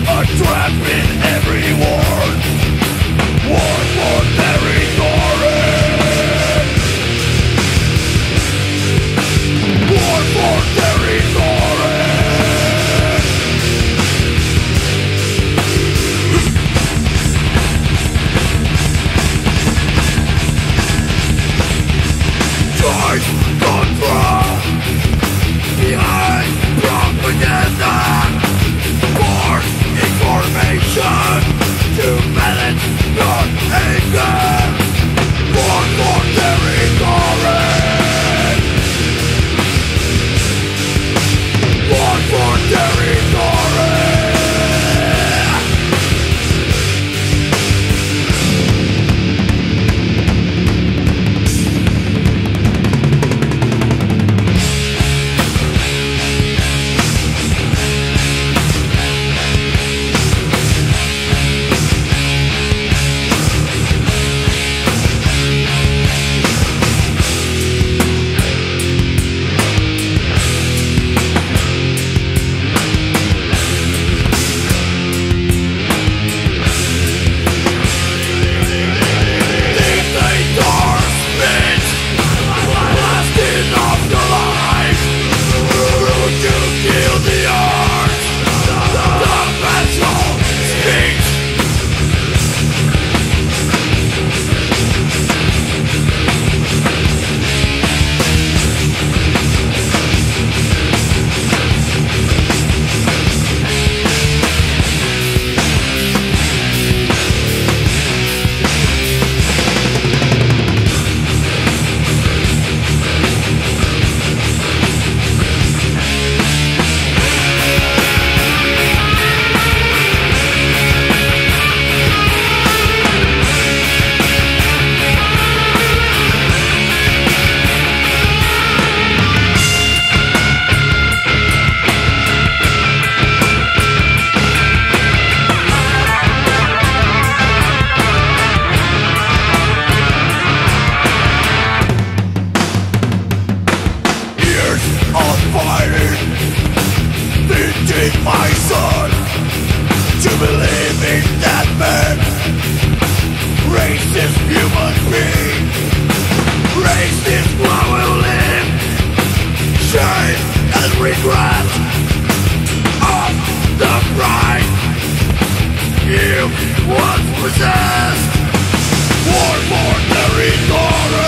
A trap in every war. War for territory. War for territory. Choice control behind propaganda. For information to balance your anger. War for territory. War for territory. Teaching my son to believe in that man, racist human being, racist while we live, shame and regret of the pride you once possessed. War for territory.